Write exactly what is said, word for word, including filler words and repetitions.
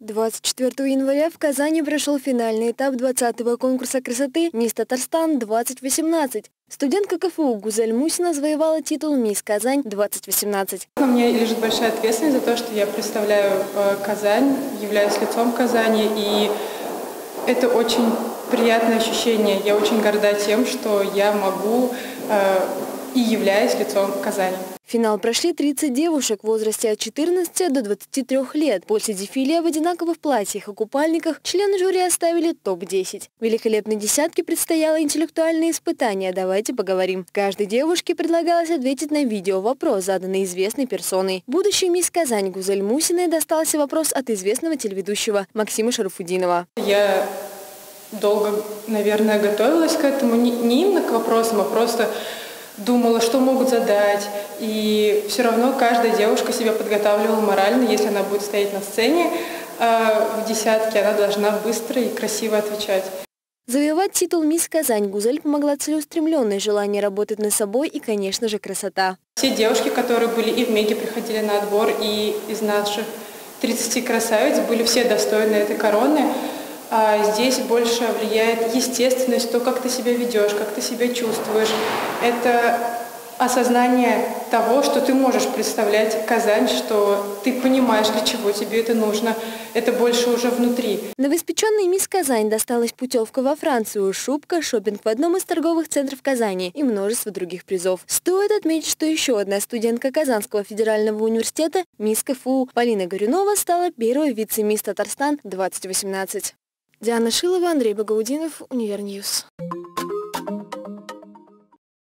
двадцать четвёртого января в Казани прошел финальный этап двадцатого конкурса красоты «Мисс Татарстан-двадцать восемнадцать». Студентка ка эф у Гузель Мусина завоевала титул «Мисс Казань-двадцать восемнадцать». На мне лежит большая ответственность за то, что я представляю Казань, являюсь лицом Казани, и это очень приятное ощущение. Я очень горда тем, что я могу э, и являюсь лицом Казани. В финал прошли тридцать девушек в возрасте от четырнадцати до двадцати трёх лет. После дефиле в одинаковых платьях и купальниках члены жюри оставили топ десять. Великолепной десятке предстояло интеллектуальное испытание. Давайте поговорим. Каждой девушке предлагалось ответить на видео-вопрос, заданный известной персоной. Будущей мисс Казань Гузель Мусиной достался вопрос от известного телеведущего Максима Шарафудинова. Я долго, наверное, готовилась к этому, не, не именно к вопросам, а просто думала, что могут задать. И все равно каждая девушка себя подготавливала морально. Если она будет стоять на сцене э, в десятке, она должна быстро и красиво отвечать. Завоевать титул «Мисс Казань» Гузель помогла целеустремленное желание работать над собой и, конечно же, красота. Все девушки, которые были и в Меге, приходили на отбор, и из наших тридцати красавиц были все достойны этой короны. А здесь больше влияет естественность, то, как ты себя ведешь, как ты себя чувствуешь. Это осознание того, что ты можешь представлять Казань, что ты понимаешь, для чего тебе это нужно. Это больше уже внутри. Новоиспеченной мисс Казань досталась путевка во Францию, шубка, шопинг в одном из торговых центров Казани и множество других призов. Стоит отметить, что еще одна студентка Казанского федерального университета, мисс ка эф у Полина Горюнова, стала первой вице-мисс Татарстан двадцать восемнадцать. Диана Шилова, Андрей Багаудинов, Универньюз.